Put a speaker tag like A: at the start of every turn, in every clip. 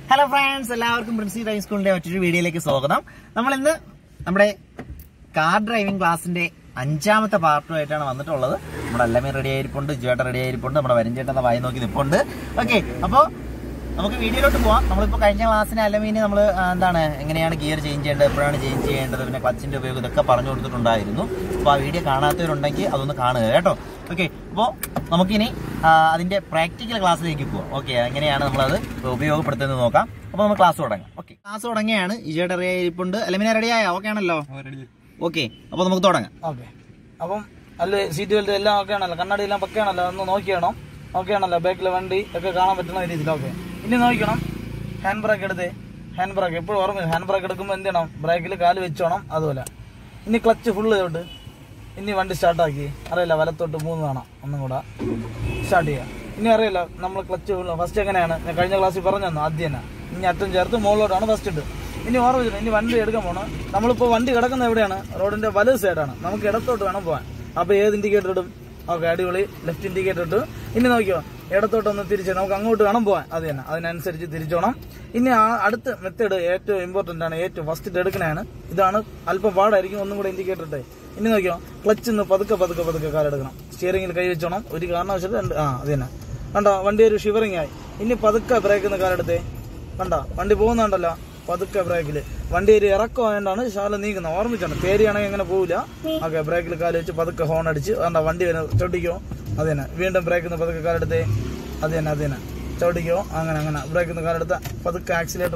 A: Hello friends, എല്ലാവർക്കും Princy driving സ്കൂളിന്റെ മറ്റൊരു വീഡിയോയിലേക്ക് സ്വാഗതം. നമ്മൾ ഇന്ന് നമ്മുടെ കാർ ഡ്രൈവിംഗ് ക്ലാസിന്റെ 5ാമത്തെ പാർട്ടുമായിട്ടാണ് വന്നിട്ടുള്ളത്. നമ്മുടെ അല്ലമീൻ റെഡി ആയിരിപ്പുണ്ട്, ജുവേട്ട റെഡി ആയിരിപ്പുണ്ട്, നമ്മുടെ വരഞ്ചേട്ടന്റെ വായി നോക്കി നിൽപ്പുണ്ട്. ഓക്കെ, അപ്പോൾ നമുക്ക് വീഡിയോയിലോട്ട് പോവാം. നമ്മളിപ്പോൾ കഴിഞ്ഞ ക്ലാസ്സിന് അല്ലമീന് നമ്മൾ എങ്ങനെയാണ് ഗിയർ ചേഞ്ച് ചെയ്യേണ്ടത്, എപ്പോഴാണ് ചേഞ്ച് ചെയ്യേണ്ടത്, പിന്നെ ക്ലച്ചിന്റെ ഉപയോഗം ഇതൊക്കെ പറഞ്ഞു കൊടുത്തിട്ടുണ്ടായിരുന്നു. അപ്പോൾ ആ വീഡിയോ കാണാത്തവരുണ്ടെങ്കിൽ അതൊന്ന് കാണുക കേട്ടോ. ഓക്കെ, അപ്പോൾ നമുക്കിനി അതിന്റെ പ്രാക്ടിക്കൽ ക്ലാസ്സിലേക്ക് പോവാം. ഓക്കെ, എങ്ങനെയാണ് നമ്മളത് ഉപയോഗപ്പെടുത്തുന്നത് നോക്കാം. അപ്പോൾ നമുക്ക് ക്ലാസ് തുടങ്ങാം. ഓക്കെ, ക്ലാസ് തുടങ്ങിയാണ്. ഇജയുടെ റെഡി ആയിരിപ്പുണ്ട്, അല്ലമീന റെഡി ആയോ? ഓക്കെ ആണല്ലോ? ഓക്കെ, അപ്പോൾ നമുക്ക് തുടങ്ങാം.
B: ഓക്കെ, അപ്പം അല്ല സീറ്റ് ബെൽറ്റ് എല്ലാം ഓക്കെ ആണല്ലോ, കണ്ണാടി എല്ലാം പക്ക ആണല്ലോ, ഒന്ന് നോക്കിയാണോ? ഓക്കെ ആണല്ലോ, ബാക്കിലെ വണ്ടി ഒക്കെ കാണാൻ പറ്റുന്ന രീതിയിൽ. ഓക്കെ, ഇനി നോക്കണം. ഹാൻഡ് ബ്രേക്ക് എടുത്ത്, ഹാൻഡ് ബ്രേക്ക് എപ്പോഴും ഓർമ്മ, ഹാൻഡ് ബ്രേക്ക് എടുക്കുമ്പോൾ എന്ത് ചെയ്യണം? ബ്രേക്കിൽ കാല് വെച്ചോണം. അതുപോലെ ഇനി ക്ലച്ച് ഫുള്ള് തൊട്ട് ഇനി വണ്ടി സ്റ്റാർട്ടാക്കി. അറിയില്ല, വലത്തോട്ട് 3 കാണാം, ഒന്നും കൂടെ സ്റ്റാർട്ട് ചെയ്യാം. ഇനി അറിയില്ല നമ്മൾ ക്ലച്ച് ഫസ്റ്റ് എങ്ങനെയാണ് ഞാൻ കഴിഞ്ഞ ക്ലാസ്സിൽ പറഞ്ഞു തന്നു. ആദ്യം തന്നെ ഇനി അറ്റം ചേർത്ത് മുകളിലോട്ടാണ് ഫസ്റ്റ് ഇട്ട്. ഇനി ഓർമ്മിച്ചിട്ട് ഇനി വണ്ടി എടുക്കാൻ പോകണം. നമ്മളിപ്പോൾ വണ്ടി കിടക്കുന്നത് എവിടെയാണ്? റോഡിന്റെ വലത് സൈഡാണ്. നമുക്ക് ഇടത്തോട്ട് വേണം പോകാൻ. അപ്പോൾ ഏത് ഇൻഡിക്കേറ്റർ ഇടും? ഓക്കെ, അടിപൊളി, ലെഫ്റ്റ് ഇൻഡിക്കേറ്റർ ഇട്ടു. ഇനി നോക്കിയോ, ഇടത്തോട്ടൊന്ന് തിരിച്ച് നമുക്ക് അങ്ങോട്ട് വേണം പോകാൻ. അത് തന്നെ, അതിനനുസരിച്ച് തിരിച്ചോണം. ഇനി അടുത്ത മെത്തേഡ് ഏറ്റവും ഇമ്പോർട്ടൻ്റ് ആണ്, ഏറ്റവും ഫസ്റ്റ് എടുക്കണതാണ്. ഇതാണ് അല്പം പാടായിരിക്കും, ഒന്നും കൂടെ ഇൻഡിക്കേറ്റർ ഇട്ടേ. ഇനി നോക്കിയോ, ക്ലച്ചിന്ന് പതുക്കെ പതുക്കെ പതുക്കെ കാലെടുക്കണം. സ്റ്റിയറിംഗിൽ കൈ വെച്ചോണം. ഒരു കാരണവശാലും അത് തന്നെ കണ്ടോ, വണ്ടി ഒരു ഷിവറിംഗ് ആയി. ഇനി പതുക്കെ ബ്രേക്കിന്ന് കാലെടുത്തേ. കണ്ടോ, വണ്ടി പോകുന്നുണ്ടല്ലോ, പതുക്കെ ബ്രേക്കിൽ. വണ്ടി ഒരു ഇറക്കം ആയതുകൊണ്ടാണ് ശാലം നീക്കുന്നത്. ഓർമ്മിച്ചാണ്, തേരിയാണെങ്കിൽ അങ്ങനെ പോവില്ല. ഓക്കെ, ബ്രേക്കിൽ കാല് വെച്ച് പതുക്കെ ഹോൺ അടിച്ച് കണ്ടോ, വണ്ടി ചവിട്ടിക്കോ. അത് തന്നെ, വീണ്ടും ബ്രേക്കിന്ന് പതുക്കെ കാലെടുത്തേ. അത് തന്നെ ചവിട്ടിക്കോ. അങ്ങനെ ബ്രേക്കിന്ന് കാലെടുത്ത പതുക്കെ ആക്സിലേറ്റർ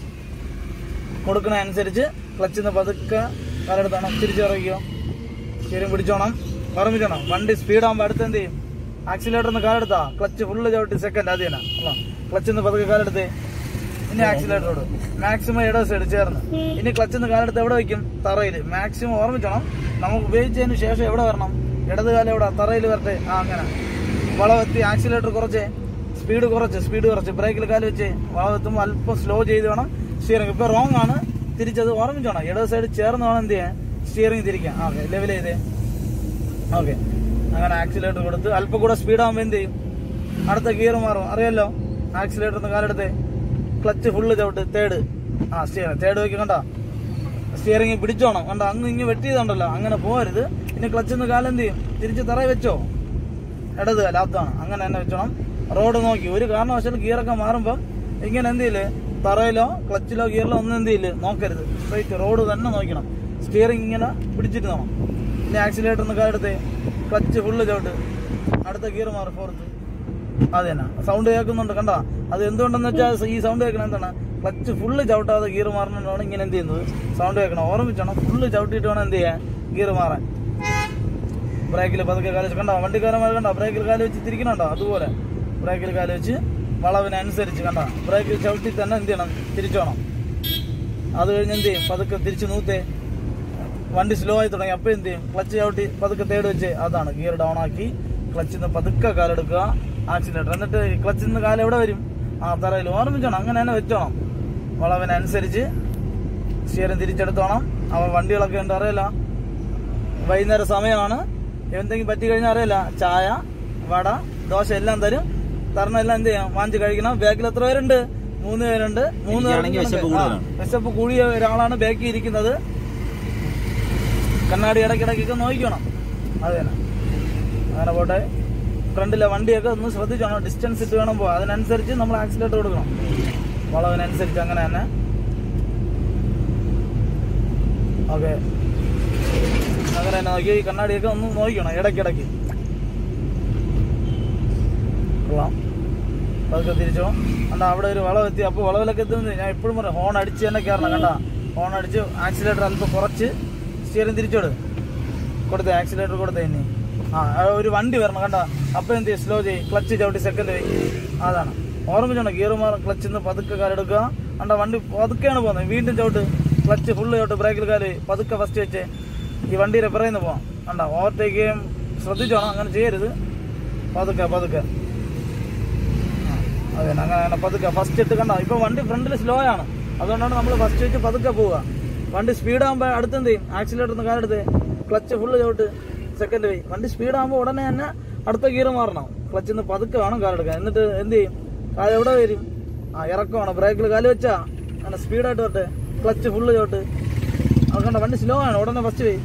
B: കൊടുക്കണ അനുസരിച്ച് ക്ലച്ചിന്ന് പതുക്കെ കാലെടുത്തോണം. തിരിച്ചിറക്കിയോ, ശരിയും പിടിച്ചോണം. ഓർമ്മിച്ചോണം, വണ്ടി സ്പീഡാകുമ്പോൾ അടുത്ത് എന്ത് ചെയ്യും? ആക്സിലേറ്ററിന്ന് കാലെടുത്താ ക്ലച്ച് ഫുള്ള് ചവിട്ടി സെക്കൻഡ്. അത് തന്നെ, ക്ലച്ചിന്ന് പതുക്കെ കാലെടുത്തേ. ഇനി ആക്സിലേറ്ററോട് മാക്സിമം ഇട സൈഡ് ചേർന്ന്. ഇനി ക്ലച്ചിന്ന് കാലെടുത്ത് എവിടെ വയ്ക്കും? തറയിൽ. മാക്സിമം ഓർമ്മിച്ചോണം, നമുക്ക് ഉപയോഗിച്ചതിന് ശേഷം എവിടെ വരണം? ഇടത് കാലം എവിടെ? തറയിൽ വരട്ടെ. അങ്ങനെ വളവെത്തി ആക്സിലേറ്റർ കുറച്ച് സ്പീഡ് കുറച്ച് ബ്രേക്കിൽ കാല് വെച്ച് വളവെത്തുമ്പോൾ അല്പം സ്ലോ ചെയ്ത് വേണം സ്റ്റിയറിംഗ്. ഇപ്പൊ റോങ് ആണ്, തിരിച്ചത് ഓർമ്മിച്ചോണം. ഇടത് സൈഡ് ചേർന്ന് വേണം എന്ത് ചെയ്യാൻ? സ്റ്റിയറിംഗ് തിരിക്കാം. ഓക്കെ, ലെവൽ ചെയ്തേ. ഓക്കെ, അങ്ങനെ ആക്സിലേറ്റർ കൊടുത്ത് അല്പം കൂടെ സ്പീഡാകുമ്പോൾ എന്ത് ചെയ്യും? അടുത്ത ഗിയർ മാറും. അറിയാലോ, ആക്സിലേറ്ററിന്ന് കാലെടുത്ത് ക്ലച്ച് ഫുള്ള് ചവിട്ട് തേർഡ്. സ്റ്റിയറിംഗ് തേർഡ് വയ്ക്കും. കണ്ടോ, സ്റ്റിയറിംഗ് പിടിച്ചോണം. കണ്ടോ, അങ്ങ് ഇങ്ങ് വെട്ടിയതുണ്ടല്ലോ, അങ്ങനെ പോകരുത്. ഇനി ക്ലച്ചിന്ന് കാലെന്ത് ചെയ്യും? തിരിച്ച് തറയിൽ വെച്ചോ. ഇടത് കാലത്താണ്, അങ്ങനെ തന്നെ വെച്ചോണം. റോഡ് നോക്കി. ഒരു കാരണവശാലും ഗിയറൊക്കെ മാറുമ്പം ഇങ്ങനെ എന്ത് ചെയ്യില്ലേ, തറയിലോ ക്ലച്ചിലോ ഗിയറിലോ ഒന്നും എന്ത് ചെയ്യില്ലേ, നോക്കരുത്. സ്ട്രൈറ്റ് റോഡ് തന്നെ നോക്കണം. സ്റ്റിയറിംഗ് ഇങ്ങനെ പിടിച്ചിട്ട് നോക്കണം. ഇനി ആക്സിലേറ്ററിന്ന് കാലെടുത്ത് ക്ലച്ച് ഫുള്ള് ചവിട്ട്. അടുത്ത ഗിയർ മാറും, ഫോർത്ത്. അത് തന്നെ, സൗണ്ട് കേൾക്കുന്നുണ്ട്. കണ്ടോ, അത് എന്തുകൊണ്ടെന്ന് വെച്ചാൽ ഈ സൗണ്ട് കേൾക്കണം എന്താണ്? ക്ലച്ച് ഫുള്ള് ചവിട്ടാതെ ഗിയർ മാറണമെന്നാണ് ഇങ്ങനെ എന്ത് ചെയ്യുന്നത്, സൗണ്ട് കേൾക്കണം. ഓർമ്മിച്ചോണം, ഫുള്ള് ചവിട്ടിയിട്ട് വേണം എന്ത് ചെയ്യാൻ? ഗിയർ മാറാൻ. ബ്രേക്കിൽ പതുക്കെ കാല് വെച്ച്. കണ്ടോ, വണ്ടിക്കാരന്മാർ കണ്ടോ, ബ്രേക്കിൽ കാല് വെച്ച് തിരിക്കണുണ്ടോ? അതുപോലെ ബ്രേക്കിൽ കാല് വെച്ച് വളവിനനുസരിച്ച് കണ്ടോ, ബ്രേക്കിൽ ചവിട്ടി തന്നെ എന്ത് ചെയ്യണം? തിരിച്ചോണം. അത് കഴിഞ്ഞ് എന്ത് ചെയ്യും? പതുക്കെ തിരിച്ച് നൂത്തേ. വണ്ടി സ്ലോ ആയി തുടങ്ങി. അപ്പോൾ എന്ത് ചെയ്യും? ക്ലച്ച് ചവിട്ടി പതുക്കെ തേട് വെച്ച്. അതാണ് ഗിയർ ഡൗൺ ആക്കി ക്ലച്ചിന്ന് പതുക്കെ കാലെടുക്കുക, ആക്സിലേറ്റർ. എന്നിട്ട് ക്ലച്ചിന്ന് കാല് എവിടെ വരും? തറയിൽ. ഓർമ്മിച്ചോണം, അങ്ങനെ തന്നെ വെച്ചോണം. വളവിനനുസരിച്ച് സ്റ്റിയറിംഗ് തിരിച്ചെടുത്തോണം. അവൻ വണ്ടികളൊക്കെ ഉണ്ട്, അറിയില്ല, വൈകുന്നേരം സമയമാണ്. എന്തെങ്കിലും പറ്റി കഴിഞ്ഞാൽ അറിയില്ല, ചായ, വട, ദോശ എല്ലാം തരും. തരണം എന്ത് ചെയ്യാം? വാങ്ങിച്ച് കഴിക്കണം. ബാക്കിൽ എത്ര പേരുണ്ട്? 3 പേരുണ്ട്. 3 പേർക്ക് വിശപ്പ് കൂടിയ ഒരാളാണ് ബാക്കിൽ ഇരിക്കുന്നത്. കണ്ണാടി ഇടയ്ക്കിടയ്ക്കൊക്കെ നോക്കണം. അത് തന്നെ, അങ്ങനെ പോട്ടെ. ഫ്രണ്ടിലെ വണ്ടിയൊക്കെ ഒന്ന് ശ്രദ്ധിച്ചോണം. ഡിസ്റ്റൻസ് ഇട്ട് വേണം പോകാം. അതിനനുസരിച്ച് നമ്മൾ ആക്സിലേറ്റർ കൊടുക്കണം, വളവിനനുസരിച്ച്. അങ്ങനെ തന്നെ. ഓക്കെ, അങ്ങനെ തന്നെ നോക്കി. ഈ കണ്ണാടിയൊക്കെ ഒന്ന് നോക്കണം ഇടയ്ക്കിടയ്ക്ക്. കൊള്ളാം, അതൊക്കെ തിരിച്ചോ. കണ്ടാ, അവിടെ ഒരു വളവെത്തി. അപ്പോൾ വളവിലൊക്കെ എത്തുന്നത് ഞാൻ എപ്പോഴും പറയാം, ഹോൺ അടിച്ച് തന്നെ കയറണം. കണ്ടാ, ഹോൺ അടിച്ച് ആക്സിലേറ്റർ അല്പം കുറച്ച് സ്റ്റിയറിംഗ് തിരിച്ചോട് കൊടുത്തേ. ആക്സിലേറ്റർ കൊടുത്തേ. ഇനി ഒരു വണ്ടി വരണം. കണ്ടാ, അപ്പോൾ എന്ത് ചെയ്യും? സ്ലോ ചെയ്യും. ക്ലച്ച് ചവിട്ടി സെക്കൻഡ് വയ്ക്കും. അതാണ് ഓർമ്മിച്ചോണം. ഗിയർ മാറും, ക്ലച്ചിന്ന് പതുക്കെ കാലെടുക്കുക. കണ്ടാ, വണ്ടി പതുക്കെയാണ് പോകുന്നത്. വീണ്ടും ചവിട്ട്, ക്ലച്ച് ഫുള്ള് ചവിട്ട്, ബ്രേക്കിൽ കാല് പതുക്കെ ഫസ്റ്റ് വെച്ച് ഈ വണ്ടിയുടെ പിറയുന്ന പോവാം. കണ്ടാ, ഓവർടേക്ക് ചെയ്യാൻ ശ്രദ്ധിച്ചോണം, അങ്ങനെ ചെയ്യരുത്. പതുക്കെ അതെ, അങ്ങനെ പതുക്കെ ഫസ്റ്റ് ഇട്ട്. കണ്ടോ, ഇപ്പൊ വണ്ടി ഫ്രണ്ടിൽ സ്ലോ ആണ്, അതുകൊണ്ടാണ് നമ്മൾ ഫസ്റ്റ് വെച്ച് പതുക്കെ പോവുക. വണ്ടി സ്പീഡാകുമ്പോൾ അടുത്തെന്ത് ചെയ്യും? ആക്സിലേറ്ററിന്ന് കാലെടുത്ത് ക്ലച്ച് ഫുള്ള് ചവിട്ട് സെക്കൻഡ് വഴി. വണ്ടി സ്പീഡാകുമ്പോൾ ഉടനെ തന്നെ അടുത്ത ഗിയർ മാറണം. ക്ലച്ചിന്ന് പതുക്കെ വേണം കാലെടുക്കാൻ. എന്നിട്ട് എന്ത് ചെയ്യും? കാല് എവിടെ വരും? ഇറക്കമാണ്. ബ്രേക്കിൽ കാല് വെച്ചാ അങ്ങനെ സ്പീഡായിട്ട് വരട്ടെ. ക്ലച്ച് ഫുള്ള് ചോട്ട്. അതുകൊണ്ട് വണ്ടി സ്ലോ ആണ്. ഉടനെ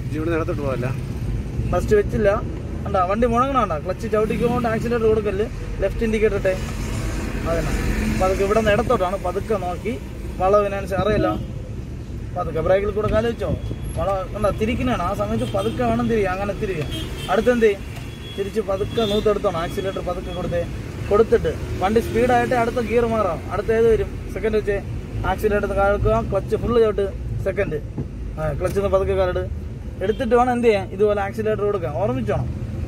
B: ഫസ്റ്റ് വെച്ചില്ല. കണ്ടാ വണ്ടി മുഴങ്ങണണ്ട. ക്ലച്ച് ചവിട്ടിക്കൊണ്ട് ആക്സിലേറ്റർ കൊടുക്കല്. ലെഫ്റ്റ് ഇൻഡിക്കേറ്റർ ഇട്ടെ. അതന്നെ പതുക്കെ ഇവിടെ നിന്ന് ഇടത്തോട്ടാണ്. പതുക്കെ നോക്കി വളവിനനുസരിച്ച് അറിയില്ല. പതുക്കെ ബ്രേക്കിൽ കൂടെ കാല് വെച്ചോ. കണ്ടാ തിരിക്കുന്നതാണ്. ആ സമയത്ത് പതുക്കെ വേണം തിരിയാം. അങ്ങനെ തിരിയാം. അടുത്തെന്ത് ചെയ്യും? തിരിച്ച് പതുക്കെ നൂത്തെടുത്തോണം. ആക്സിലേറ്റർ പതുക്കെ കൊടുത്തിട്ട് വണ്ടി സ്പീഡായിട്ട് അടുത്ത ഗിയർ മാറാം. അടുത്ത ഏത് വരും? സെക്കൻഡ് വെച്ച് ആക്സിലേറ്റർ കാലെടുക്കുക. ക്ലച്ച് ഫുള്ള് ചോട്ട്. സെക്കൻഡ് ക്ലച്ചിൽ നിന്ന് പതുക്കെ കാലെട് എടുത്തിട്ട് വേണം എന്ത് ചെയ്യാൻ? ഇതുപോലെ ആക്സിലേറ്റർ കൊടുക്കാം. ഓർമ്മിച്ചോണം.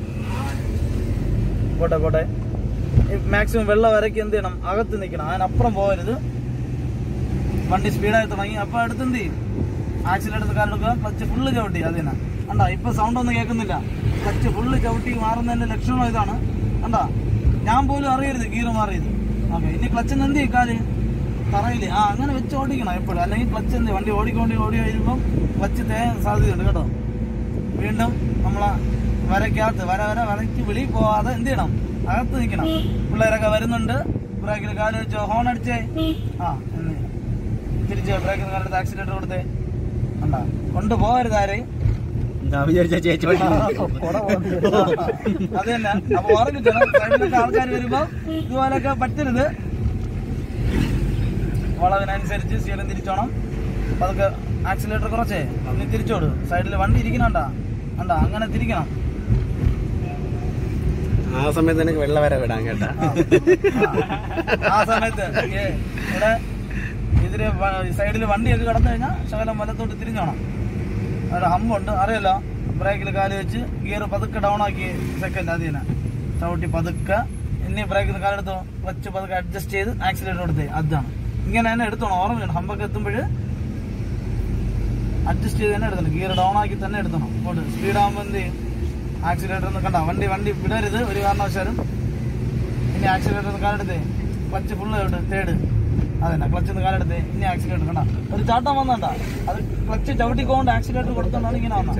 B: പോട്ടെ മാക്സിമം വെള്ളം വരയ്ക്ക് എന്ത് ചെയ്യണം? അകത്ത് നിൽക്കണം. അതിനപ്പുറം പോകരുത്. വണ്ടി സ്പീഡായി തുടങ്ങി. അപ്പൊ അടുത്ത് എന്ത് ചെയ്യും? ആക്സിലേറ്റർ കാലെടുക്കുക. ക്ലച്ച് ഫുള്ള് ചവിട്ടി. അതിനാ കണ്ടാ ഇപ്പൊ സൗണ്ട് ഒന്നും കേൾക്കുന്നില്ല. ക്ലച്ച് ഫുള്ള് ചവിട്ടി മാറുന്നതിന്റെ ലക്ഷണം ഇതാണ്. കണ്ടാ ഞാൻ പോലും അറിയരുത് ഗിയർ മാറിയത്. ഓക്കെ, ഇനി ക്ലച്ചിന് എന്ത് ചെയ്യും? കാല് തറയില് അങ്ങനെ വെച്ച് ഓടിക്കണം എപ്പോഴും. അല്ലെങ്കിൽ ക്ലച്ച് എന്ത് വണ്ടി ഓടി വരുമ്പം ക്ലച്ച് തേയാൻ സാധ്യതയുണ്ട് കേട്ടോ. വീണ്ടും നമ്മളെ വരയ്ക്ക് വെളിയിൽ പോവാതെ എന്ത് ചെയ്യണം? അകത്ത് നിൽക്കണം. പിള്ളേരൊക്കെ വരുന്നുണ്ട്. ബ്രേക്കിൽ കാല് വെച്ചോ. ഹോൺ അടിച്ചേ. തിരിച്ച് ബ്രേക്കിൽ കാലെടുത്ത് ആക്സിലേറ്റർ കൊടുത്തേ. കണ്ടാ കൊണ്ടുപോകരുത് ആരെയും. അത് തന്നെ. അപ്പൊ ഓർമ്മിക്കണം, സൈഡിലൊക്കെ ആൾക്കാർ വരുമ്പോ ഇതുപോലൊക്കെ പറ്റരുത്. വളവിനനുസരിച്ച് സ്റ്റീറിംഗ് തിരിച്ചോണം. അതൊക്കെ ആക്സിലേറ്റർ കുറച്ചേ ഇനി തിരിച്ചോട്. സൈഡിൽ വണ്ടി ഇരിക്കണണ്ടാ. അങ്ങനെ തിരിക്കണം.
A: ആ സമയത്ത് എനിക്ക് വെള്ളം വരെ വിടാൻ കേട്ടാ.
B: ആ സമയത്ത് ഇവിടെ ഇതില് സൈഡിൽ വണ്ടിയൊക്കെ കടന്നു കഴിഞ്ഞാൽ ശകലം വലത്തോട്ട് തിരിഞ്ഞോണം. അവിടെ ഹമ്പുണ്ട് അറിയാലോ. ബ്രേക്കിൽ കാല് വെച്ച് ഗിയർ പതുക്കെ ഡൗൺ ആക്കി. സെക്കൻഡ് അതിനെ ചവിട്ടി പതുക്കെ. ഇനി ബ്രേക്കിൽ കാലെടുത്തോ. ക്ലച്ച് പതുക്കെ അഡ്ജസ്റ്റ് ചെയ്ത് ആക്സിലേറ്റർ കൊടുത്തേ. അതാണ് ഇങ്ങനെ തന്നെ എടുത്തോണം. ഓർമ്മ ഹമ്പൊക്കെ എത്തുമ്പോൾ അഡ്ജസ്റ്റ് ചെയ്ത് തന്നെ എടുക്കണം. ഗിയർ ഡൗൺ ആക്കി തന്നെ എടുക്കണം. സ്പീഡ് ആകുമ്പോൾ എന്ത് ചെയ്യും? ആക്സിലേറ്റർ ഒന്ന് കണ്ട വണ്ടി വിടരുത് ഒരു കാരണവശാലും. ഇനി ആക്സിലേറ്റർ കാലെടുത്തേ. ക്ലച്ച് ഫുള്ള് തേട്. അതന്നെ ക്ലച്ച് ഒന്ന് കാലെടുത്തേ. ഇനി ആക്സിലേറ്റർ കണ്ട ഒരു ചാട്ടം വന്നണ്ട. അത് ക്ലച്ച് ചവിട്ടിക്കൊണ്ട് ആക്സിലേറ്റർ കൊടുത്തോണ്ടാണ് ഇങ്ങനെ വന്നത്.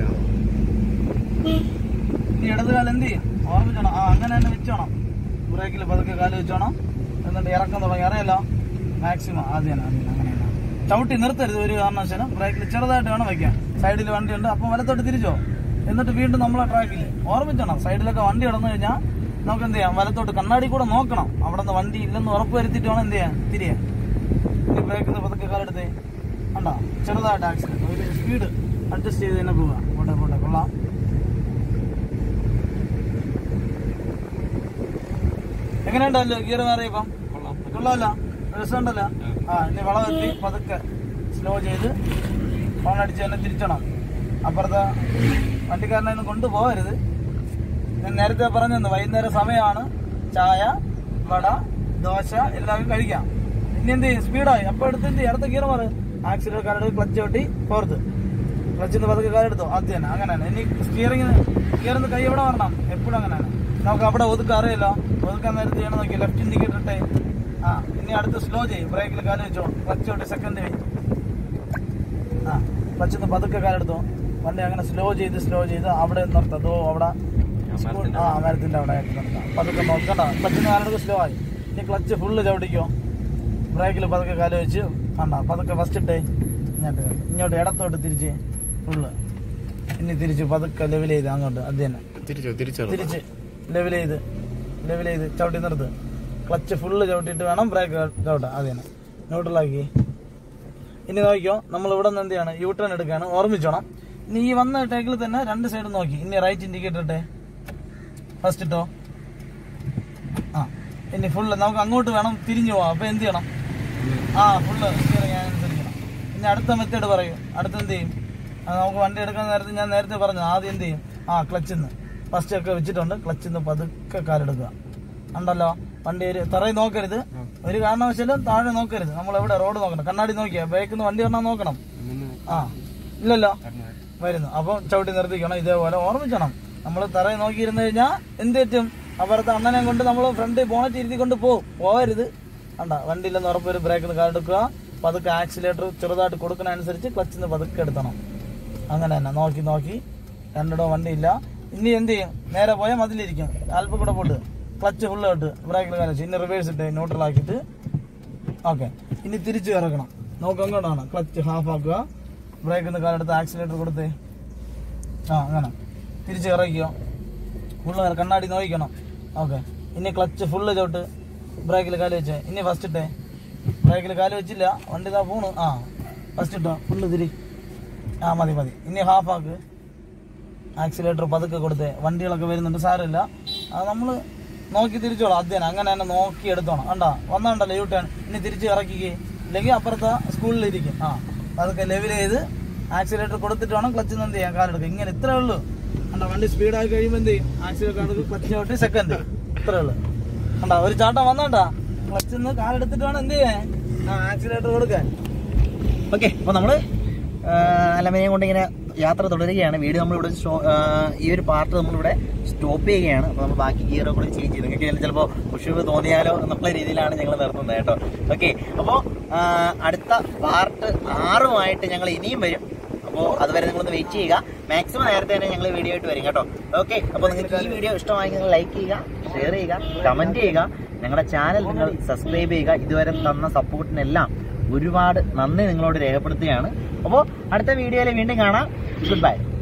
B: ഇനി ഇടത് കാലം എന്ത് ചെയ്യും? ഓർമ്മിച്ചോണം. അങ്ങനെ തന്നെ വെച്ചോണം. ബ്രേക്കിൽ പതുക്കെ കാല് വെച്ചോണം. എന്നിട്ട് ഇറക്കം തുടങ്ങി. അറിയാലോ മാക്സിമം അങ്ങനെയാണ്. ചവിട്ടി നിർത്തരുത് ഒരു കാരണവശാലും. ബ്രേക്കിൽ ചെറുതായിട്ട് വേണം വെക്കാൻ. സൈഡിൽ വണ്ടിയുണ്ട്. അപ്പം വലത്തോട്ട് തിരിച്ചോ. എന്നിട്ട് വീണ്ടും നമ്മളെ ട്രാക്കിൽ ഓർമ്മിച്ചോണം. സൈഡിലൊക്കെ വണ്ടി കിടന്നു കഴിഞ്ഞാൽ നമുക്ക് എന്ത് ചെയ്യാം? വലത്തോട്ട് കണ്ണാടി കൂടെ നോക്കണം. അവിടെ നിന്ന് വണ്ടി ഇല്ലെന്ന് ഉറപ്പ് വരുത്തിയിട്ട് വേണം എന്ത് ചെയ്യാൻ? തിരിയാൻ. ഇനി ബ്രേക്കിൽ നിന്ന് പതുക്കെ കാലെടുത്തേ. കണ്ടാ ചെറുതായിട്ട് ആക്സിഡന്റ്. ഒരു സ്പീഡ് അഡ്ജസ്റ്റ് ചെയ്ത് തന്നെ പോവുക. പോട്ടെ കൊള്ളാം. എങ്ങനെയുണ്ടല്ലോ ഗിയർ മാറിയപ്പം? കൊള്ളാമല്ലോ, രസമുണ്ടല്ലോ. ഇനി വളമെത്തി പതുക്കെ സ്ലോ ചെയ്ത് ഫോൺ അടിച്ച് തന്നെ തിരിച്ചണം. അപ്പുറത്തെ വണ്ടിക്കാരനൊന്നും കൊണ്ടുപോകരുത്. ഞാൻ നേരത്തെ പറഞ്ഞു വൈകുന്നേരം സമയമാണ്. ചായ, വട, ദോശ എല്ലാവരും കഴിക്കാം. ഇനി എന്ത് ചെയ്യും? സ്പീഡായി. അപ്പൊ എടുത്ത് അടുത്ത ഗിയർ മാറ്. ആക്സിലേറ്റർ കാലെടുത്ത് ക്ലച്ച് ചവിട്ടി പുറത്ത്. ക്ലച്ചിന്ന് പതുക്കെ കാലെടുത്തോ. അത് തന്നെ അങ്ങനെയാണ്. ഇനി ഗിയറിന്ന് കൈ എവിടെ വരണം? എപ്പോഴും അങ്ങനെയാണ്. നമുക്ക് അവിടെ ഒതുക്കാൻ അറിയാലോ. ഒതുക്കാൻ നേരത്തെ ചെയ്യണം. നോക്കി ലെഫ്റ്റ് ഇൻഡിക്കേറ്റർ ഇട്ടേ. ഇനി അടുത്ത് സ്ലോ ചെയ്യും. ബ്രേക്കിൽ കാല് വെച്ചോ. ക്ലച്ച് ചവിട്ടി സെക്കൻഡ് ക്ലച്ചിന്ന് പതുക്കെ കാലെടുത്തോ. വണ്ടി അങ്ങനെ സ്ലോ ചെയ്ത് അവിടെ നിർത്തതോ. അവിടെ മരത്തിന്റെ അവിടെ നിർത്താം. പതുക്കെ നോക്കണ്ട. ക്ലച്ചിന് കാലെടുത്ത് സ്ലോ ആയി. ഇനി ക്ലച്ച് ഫുള്ള് ചവിട്ടിക്കോ. ബ്രേക്കിൽ പതുക്കെ കാല് വെച്ച് പതുക്കെ ഫസ്റ്റ് ഇട്ടേ. ഇങ്ങോട്ട് ഇടത്തോട്ട് തിരിച്ച് ഫുള്ള്. ഇനി തിരിച്ച് പതുക്കെ ലെവൽ ചെയ്ത് അങ്ങോട്ട്. അത് തന്നെ തിരിച്ച് ലെവൽ ചെയ്ത് ചവിട്ടി നിർത്ത്. ക്ലച്ച് ഫുള്ള് ചവിട്ടിയിട്ട് വേണം ബ്രേക്ക് ചവിട്ടാൻ. അത് തന്നെ ന്യൂട്രലാക്കി. ഇനി നോക്കിയോ, നമ്മൾ ഇവിടെ നിന്ന് എന്ത് ചെയ്യാണ്? യു ടേൺ എടുക്കുകയാണ്. ഓർമ്മിച്ചോണം. ഇനി ഈ വന്ന ടേക്കിൽ തന്നെ രണ്ട് സൈഡ് നോക്കി. ഇനി റൈറ്റ് ഇൻഡിക്കേറ്റർ ഇട്ടേ. ഫസ്റ്റ് ഇട്ടോ. ഇനി ഫുള്ള് നമുക്ക് അങ്ങോട്ട് വേണം തിരിഞ്ഞു പോവാം. അപ്പൊ എന്ത് ചെയ്യണം? ഫുള്ള് സ്റ്റിയറിംഗ് അനുസരിക്കണം. ഇനി അടുത്ത മെത്തേഡ് പറയൂ. അടുത്ത് എന്ത് ചെയ്യും? നമുക്ക് വണ്ടി എടുക്കുന്ന നേരത്തെ ഞാൻ നേരത്തെ പറഞ്ഞു. ആദ്യം എന്ത് ചെയ്യും? ക്ലച്ചിന്ന് ഫസ്റ്റ് ഒക്കെ വെച്ചിട്ടുണ്ട്. ക്ലച്ചിന്ന് പതുക്കെ കാലെടുക്കുക. ഉണ്ടല്ലോ വണ്ടി ഒരു തറയിൽ നോക്കരുത്. ഒരു കാരണവശാലും താഴെ നോക്കരുത്. നമ്മൾ എവിടെ റോഡ് നോക്കണം. കണ്ണാടി നോക്കിയാ ബേക്കിന്ന് വണ്ടി വന്നാൽ നോക്കണം. ഇല്ലല്ലോ വരുന്നു. അപ്പം ചവിട്ടി നിർത്തിക്കണം. ഇതേപോലെ ഓർമ്മിക്കണം. നമ്മൾ തറയിൽ നോക്കിയിരുന്നു കഴിഞ്ഞാൽ എന്ത് പറ്റും? അപ്പുറത്തെ അണ്ണനെ കൊണ്ട് നമ്മൾ ഫ്രണ്ട് ബോണറ്റ് ഇരുത്തിക്കൊണ്ട് പോകരുത്. വണ്ടി ഇല്ലെന്ന് ഉറപ്പൊരു ബ്രേക്കിന് കാലെടുക്കുക. പതുക്കെ ആക്സിലേറ്റർ ചെറുതായിട്ട് കൊടുക്കുന്ന അനുസരിച്ച് ക്ലച്ചിന്ന് പതുക്കെ എടുക്കണം. അങ്ങനെ തന്നെ നോക്കി രണ്ടിടവും വണ്ടിയില്ല. ഇനി എന്ത് ചെയ്യും? നേരെ പോയാൽ മതിലിരിക്കും. അല്പം കൂടെ പോട്ട് ക്ലച്ച് ഫുള്ള് ഇട്ട് ബ്രേക്കിൽ കാണിച്ച് ഇനി റിവേഴ്സ് ഇട്ട് ന്യൂട്രലാക്കിയിട്ട് ഓക്കെ. ഇനി തിരിച്ചു ഇറക്കണം. നോക്ക് അങ്ങോട്ടാണ്. ക്ലച്ച് ഹാഫ് ആക്കുക. ബ്രേക്ക് ഒന്ന് കാലെടുത്ത് ആക്സിലേറ്റർ കൊടുത്തേ. അങ്ങനെ തിരിച്ച് ഇറക്കിയോ. ഫുള്ള് കണ്ണാടി നോക്കണം. ഓക്കെ. ഇനി ക്ലച്ച് ഫുള്ള് ചോട്ട്. ബ്രേക്കിൽ കാല് വെച്ചേ. ഇനി ഫസ്റ്റ് ഇട്ടേ. ബ്രേക്കിൽ കാല് വെച്ചില്ല, വണ്ടി ഇതാ പോണു. ഫസ്റ്റ് ഇട്ടോ. ഫുള്ള് തിരി. മതി. ഇനി ഹാഫ് ആക്ക്. ആക്സിലേറ്റർ പതുക്കെ കൊടുത്തേ. വണ്ടികളൊക്കെ വരുന്നുണ്ട്, സാരമില്ല. അത് നമ്മൾ നോക്കി തിരിച്ചോളാം. ആദ്യം അങ്ങനെ തന്നെ നോക്കി എടുത്തോണം. കണ്ടാ വന്നോണ്ടല്ലോ യൂ ടേൺ. ഇനി തിരിച്ച് ഇറക്കിക്കേ. ഇല്ലെങ്കിൽ അപ്പുറത്തെ സ്കൂളിലിരിക്കും. അതൊക്കെ ലെവൽ ചെയ്ത് ആക്സിലേറ്റർ കൊടുത്തിട്ട് വേണം ക്ലച്ച് എന്ത് ചെയ്യാൻ, കാലെടുക്കുക. ഇങ്ങനെ ഇത്രേ ഉള്ളൂ. കണ്ടാ വണ്ടി സ്പീഡായി കഴിയുമ്പോൾ എന്ത് ചെയ്യും, ആക്സിലേറ്റർ ക്ലച്ച് ചവിട്ടി സെക്കൻഡ്. ഇത്രേ ഉള്ളൂ. കണ്ടാ ഒരു ചാട്ടം വന്നോണ്ടാ. ക്ലച്ച് നിന്ന് കാലെടുത്തിട്ട് വേണം എന്ത് ചെയ്യാൻ, ആക്സിലേറ്റർ കൊടുക്കാൻ.
A: ഓക്കെ. അപ്പോൾ നമ്മൾ അലമേനെ കൊണ്ട് ഇങ്ങനെ യാത്ര തുടരുകയാണ്. വീഡിയോ നമ്മളിവിടെ ഈ ഒരു പാർട്ട് നമ്മളിവിടെ സ്റ്റോപ്പ് ചെയ്യുകയാണ്. അപ്പോൾ നമ്മൾ ബാക്കി ഗിയറൊക്കെ കൂടി ചേഞ്ച് ചെയ്യും. നിങ്ങൾക്ക് ചിലപ്പോൾ കുഷിവ് തോന്നിയാലോ എന്നുള്ള രീതിയിലാണ് ഞങ്ങൾ നിർത്തുന്നത് കേട്ടോ. ഓക്കെ. അപ്പോൾ അടുത്ത പാർട്ട് 6 ഞങ്ങൾ ഇനിയും വരും. അപ്പോൾ അതുവരെ നിങ്ങളൊന്ന് വെയിറ്റ് ചെയ്യുക. മാക്സിമം നേരത്തെ തന്നെ ഞങ്ങൾ വീഡിയോ ആയിട്ട് വരും കേട്ടോ. ഓക്കെ. അപ്പോൾ നിങ്ങൾക്ക് ഈ വീഡിയോ ഇഷ്ടമായി നിങ്ങൾ ലൈക്ക് ചെയ്യുക, ഷെയർ ചെയ്യുക, കമൻറ്റ് ചെയ്യുക. ഞങ്ങളുടെ ചാനൽ നിങ്ങൾ സബ്സ്ക്രൈബ് ചെയ്യുക. ഇതുവരെ തന്ന സപ്പോർട്ടിനെല്ലാം ഒരുപാട് നന്ദി നിങ്ങളോട് രേഖപ്പെടുത്തുകയാണ്. അപ്പോൾ അടുത്ത വീഡിയോയിൽ വീണ്ടും കാണാം. Good bye.